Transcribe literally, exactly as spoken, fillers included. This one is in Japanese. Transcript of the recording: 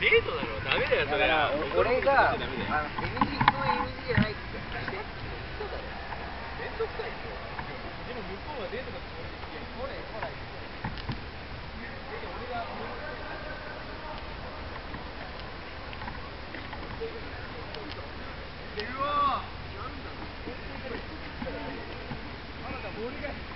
デートだろ、ダメだよそれは。 俺があの エムジー の エムジー じゃないって言って。そうだろ。 めんどくさいよ。でも向こうはデートのつもりで来てる。 ほらほら。 俺がうわー。なんだろう。俺が